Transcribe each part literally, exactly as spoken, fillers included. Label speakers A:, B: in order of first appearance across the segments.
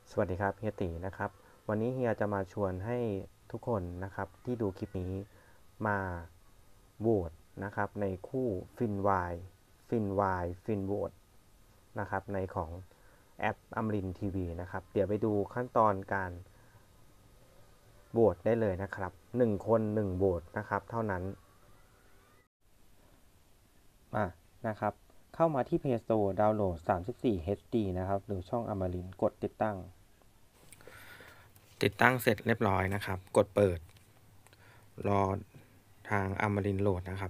A: สวัสดีครับเฮียตีนะครับวันนี้เฮียจะมาชวนให้ทุกคนนะครับที่ดูคลิปนี้มาโหวตนะครับในคู่ฟินวายฟินวายฟินโหวตนะครับในของแอปอมรินทีวีนะครับเดี๋ยวไปดูขั้นตอนการโหวตได้เลยนะครับหนึ่งคนหนึ่งโหวตนะครับเท่านั้นอ่ะนะครับเข้ามาที่ Play Store ดาวน์โหลดสามสิบสี่ เอช ดี นะครับหรือช่องอมรินกดติดตั้งติดตั้งเสร็จเรียบร้อยนะครับกดเปิดรอทางอมรินโหลดนะครับ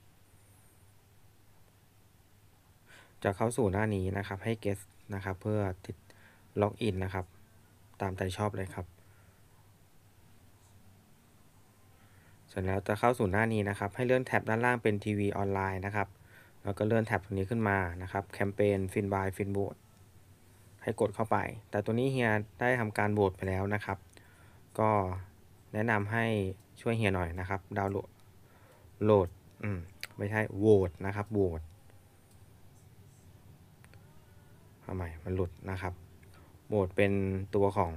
A: จะเข้าสู่หน้านี้นะครับให้ guest นะครับเพื่อติดล็อกอินนะครับตามใจชอบเลยครับเสร็จแล้วจะเข้าสู่หน้านี้นะครับให้เลื่อนแท็บด้านล่างเป็นทีวีออนไลน์นะครับแล้วก็เลื่อนแท็บตรงนี้ขึ้นมานะครับแคมเปญฟินบายฟินโหวตให้กดเข้าไปแต่ตัวนี้เฮียได้ทำการโหวตไปแล้วนะครับก็แนะนำให้ช่วยเฮียหน่อยนะครับดาวน์โหลดโหลดอืมไม่ใช่โหวตนะครับโหวตทำไมมันหลุดนะครับโหวตเป็นตัวของ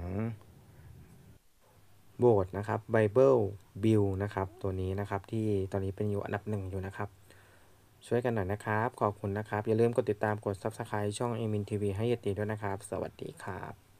A: โหวตนะครับ Bible Bill นะครับตัวนี้นะครับที่ตอนนี้เป็นอยู่อันดับหนึ่งอยู่นะครับช่วยกันหน่อยนะครับขอบคุณนะครับอย่าลืมกดติดตามกด Subscribe ช่อง เอ มิน ที วี ให้เยติด้วยนะครับสวัสดีครับ